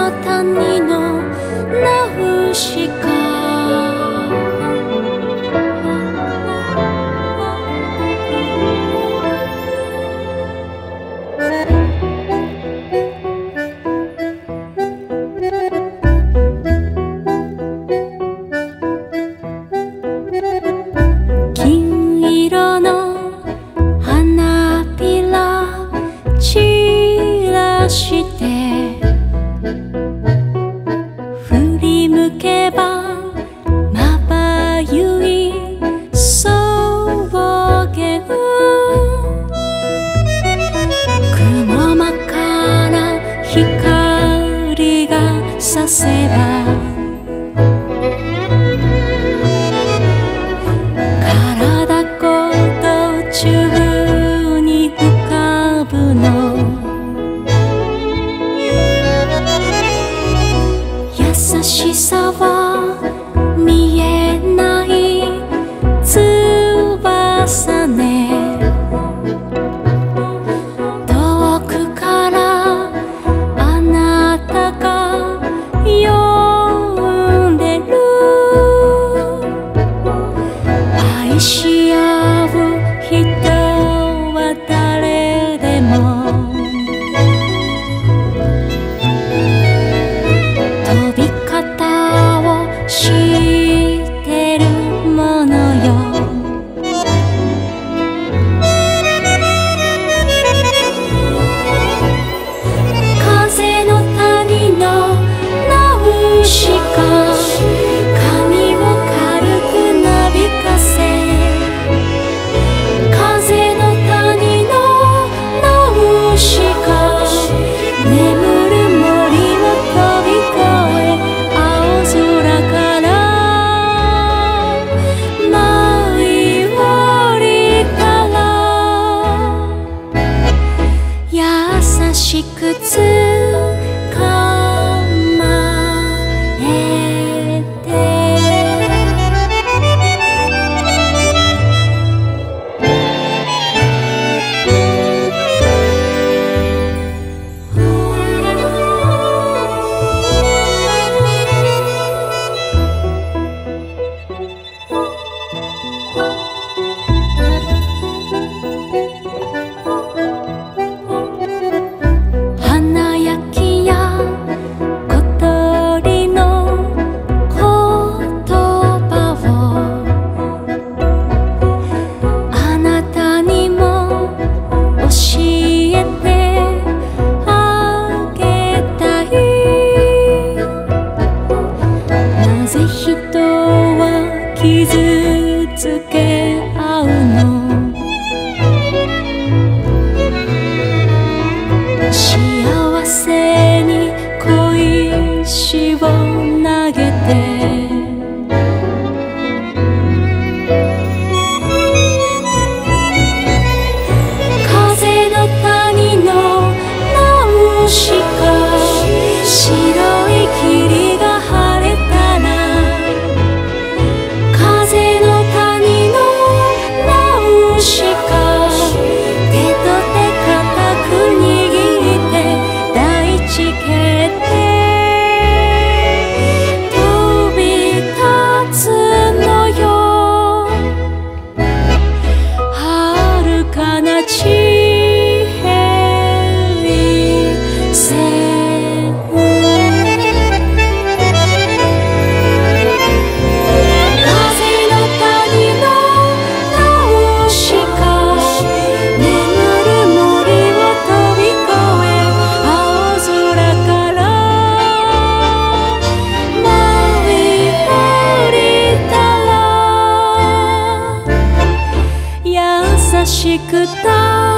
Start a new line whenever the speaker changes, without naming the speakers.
の谷のナウシカ」金色の花びら散らして振り向けばまばゆい草原雲間から光が差せば体ごと宙に浮かぶの優しさは見えない翼ね遠くからあなたが呼んでる愛し合う人は誰でも飛び方を知ってるものよ風の谷のナウシカ髪を軽くなびかせ風の谷のナウシカ眠る森を飛び越え青空から舞い降りたら優しく捕まえて華やきや小鳥の言葉をあなたにも教えてあげたいなぜ人は傷つけ合うの幸せに小石を投げて風の谷のナウシカ白い霧が晴れたら風の谷のナウシカ手と手固く握って大地蹴って飛び立つのよ遥かな地平線風の谷のナウシカ眠る森を飛び越え青空から舞い降りたら優しく